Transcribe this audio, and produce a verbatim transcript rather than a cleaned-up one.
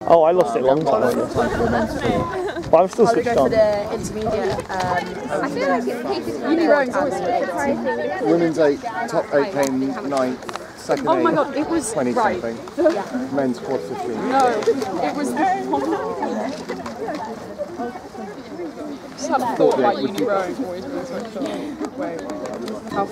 Oh, I lost it a long time ago. But I'm still switched on. The intermediate. Um, I feel like it's unirowing always surprising. Women's eight, top eight came ninth. Second Oh my eight, god, it was twenty right. something. Yeah. Men's quad fifteen. No, it was the Just have thought about unirowing always being switched on. Wait, how